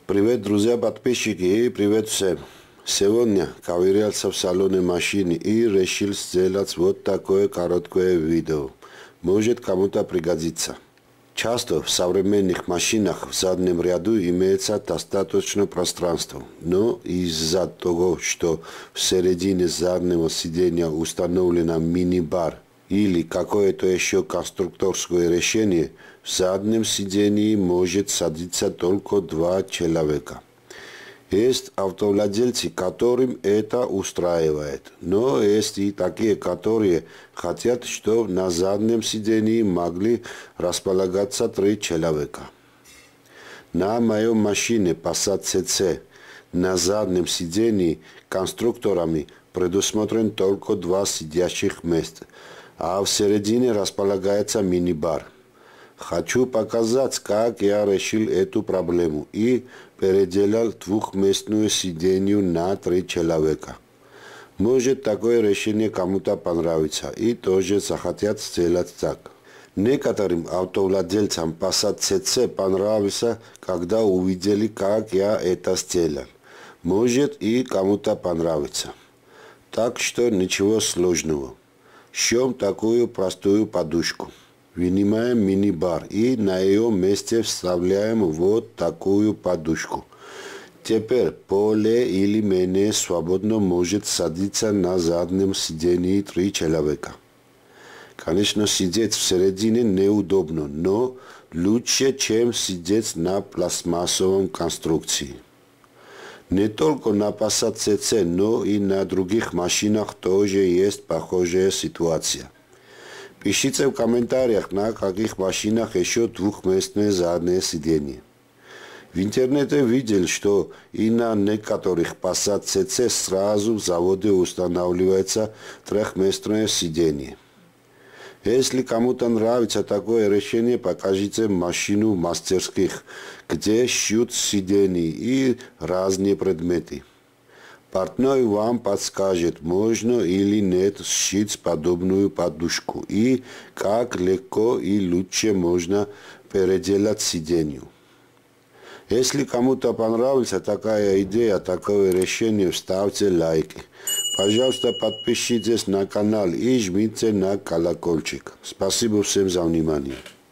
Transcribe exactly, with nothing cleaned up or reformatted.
Привет, друзья, подписчики, и привет всем. Сегодня ковырялся в салоне машины и решил сделать вот такое короткое видео. Может кому-то пригодится. Часто в современных машинах в заднем ряду имеется достаточно пространства, но из-за того, что в середине заднего сиденья установлена мини-бар или какое-то еще конструкторское решение, в заднем сидении может садиться только два человека. Есть автовладельцы, которым это устраивает, но есть и такие, которые хотят, чтобы на заднем сидении могли располагаться три человека. На моей машине Passat си си на заднем сидении конструкторами предусмотрен только два сидящих места, а в середине располагается мини-бар. Хочу показать, как я решил эту проблему и переделал двухместную сиденье на три человека. Может, такое решение кому-то понравится и тоже захотят сделать так. Некоторым автовладельцам Passat си си понравится, когда увидели, как я это сделал. Может, и кому-то понравится. Так что ничего сложного. Шьем такую простую подушку. Вынимаем мини-бар и на ее месте вставляем вот такую подушку. Теперь более или менее свободно может садиться на заднем сидении три человека. Конечно, сидеть в середине неудобно, но лучше, чем сидеть на пластмассовом конструкции. Не только на Passat си си, но и на других машинах тоже есть похожая ситуация. Пишите в комментариях, на каких машинах еще двухместные задние сиденья. В интернете видел, что и на некоторых Passat си си сразу в заводе устанавливается трехместное сиденье. Если кому-то нравится такое решение, покажите машину в мастерских, где шьют сиденья и разные предметы. Партнер вам подскажет, можно или нет сшить подобную подушку и как легко и лучше можно переделать сиденье. Если кому-то понравится такая идея, такое решение, ставьте лайки. Пожалуйста, подпишитесь на канал и жмите на колокольчик. Спасибо всем за внимание.